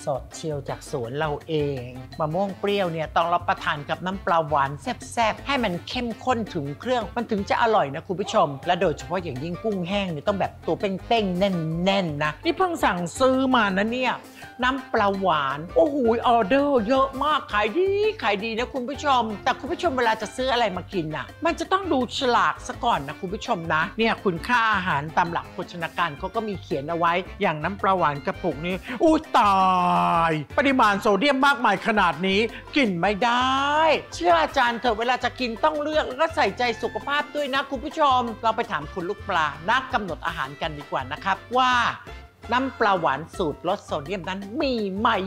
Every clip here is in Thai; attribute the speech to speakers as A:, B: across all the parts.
A: ดเชียวจากสวนเราเองมะม่วงเปรี้ยวเนี่ยต้องรับประทานกับน้ำปลาหวานแซ่บๆให้มันเข้มข้นถึงเครื่องมันถึงจะอร่อยนะคุณผู้ชมและโดยเฉพาะอย่างยิ่งกุ้งแห้งเนี่ยต้องแบบตัวเป้งๆแน่นๆนะนี่เพิ่งสั่งซื้อมานะเนี่ยน้ำปลาหวานโอ้โหออเดอร์เยอะมากขายดีนะคุณผู้ชมแต่คุณผู้ชมเวลาจะซื้ออะไรมากินน่ะมันจะต้องดูฉลากซะก่อนนะคุณผู้ชมนะเนี่ยคุณค่าอาหารตามหลักโภชนาการเขาก็มีเขียนเอาไว้อย่างน้ำปลาหวานกระปุกนี้อุ้ยตายปริมาณโซเดียมมากมายขนาดนี้กินไม่ได้เชื่ออาจารย์เถอะเวลาจะกินต้องเลือกแล้วก็ใส่ใจสุขภาพด้วยนะคุณผู้ชมเราไปถามคุณลูกปลานักกำหนดอาหารกันดีกว่านะครับว่าน้ำปลาหวานสูตรลดโซเดียมนั้นมีไหม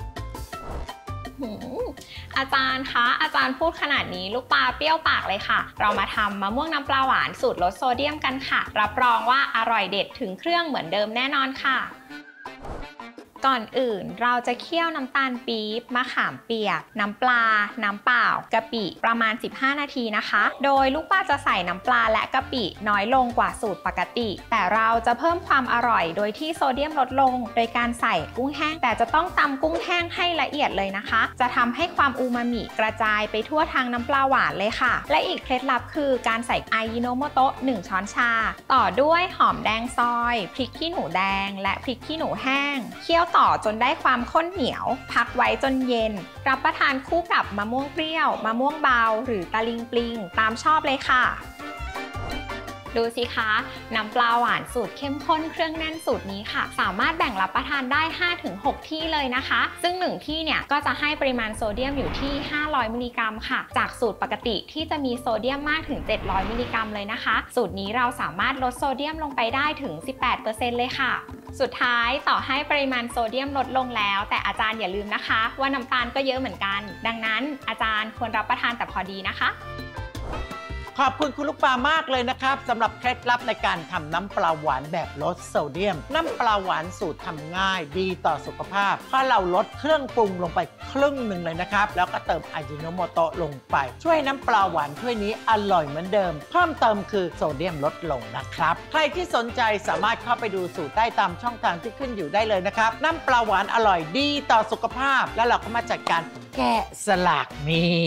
B: อาจารย์คะอาจารย์พูดขนาดนี้ลูกปลาเปรี้ยวปากเลยค่ะเรามาทำมะม่วงน้ำปลาหวานสูตรลดโซเดียมกันค่ะรับรองว่าอร่อยเด็ดถึงเครื่องเหมือนเดิมแน่นอนค่ะก่อนอื่นเราจะเคี่ยวน้ำตาลปี๊บมะขามเปียกน้ำปลาน้ำเปล่ากะปิประมาณ15นาทีนะคะโดยลูกป้าจะใส่น้ำปลาและกะปิน้อยลงกว่าสูตรปกติแต่เราจะเพิ่มความอร่อยโดยที่โซเดียมลดลงโดยการใส่กุ้งแห้งแต่จะต้องตำกุ้งแห้งให้ละเอียดเลยนะคะจะทำให้ความอูมามิกระจายไปทั่วทางน้ำปลาหวานเลยค่ะและอีกเคล็ดลับคือการใส่อายิโนโมโตะ1ช้อนชาต่อด้วยหอมแดงซอยพริกขี้หนูแดงและพริกขี้หนูแห้งเคี่ยวต่อจนได้ความข้นเหนียวพักไว้จนเย็นรับประทานคู่กับมะม่วงเปรี้ยวมะม่วงเบาหรือตะลิงปลิงตามชอบเลยค่ะดูสิคะน้ำปลาหวานสูตรเข้มข้นเครื่องแน่นสูตรนี้ค่ะสามารถแบ่งรับประทานได้ 5-6 ที่เลยนะคะซึ่ง1ที่เนี่ยก็จะให้ปริมาณโซเดียมอยู่ที่500มิลลิกรัมค่ะจากสูตรปกติที่จะมีโซเดียมมากถึง700มิลลิกรัมเลยนะคะสูตรนี้เราสามารถลดโซเดียมลงไปได้ถึง 18% เลยค่ะสุดท้ายต่อให้ปริมาณโซเดียมลดลงแล้วแต่อาจารย์อย่าลืมนะคะว่าน้ำตาลก็เยอะเหมือนกันดังนั้นอาจารย์ควรรับประทานแต่พอดีนะคะ
A: ขอบคุณคุณลูกปลามากเลยนะครับสำหรับเคล็ดลับในการทำน้ำปลาหวานแบบลดโซเดียมน้ำปลาหวานสูตรทำง่ายดีต่อสุขภาพเพราะเราลดเครื่องปรุงลงไปครึ่งหนึ่งเลยนะครับแล้วก็เติมอาจิโนโมโตะลงไปช่วยน้ำปลาหวานถ้วยนี้อร่อยเหมือนเดิมเพิ่มเติมคือโซเดียมลดลงนะครับใครที่สนใจสามารถเข้าไปดูสูตรได้ตามช่องทางที่ขึ้นอยู่ได้เลยนะครับน้ำปลาหวานอร่อยดีต่อสุขภาพแล้วเราก็มาจัดการแกะสลักนี่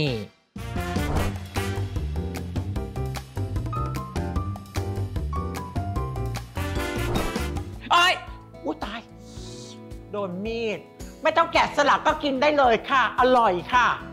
A: อุ้ยตายโดนมีดไม่ต้องแกะสลักก็กินได้เลยค่ะอร่อยค่ะ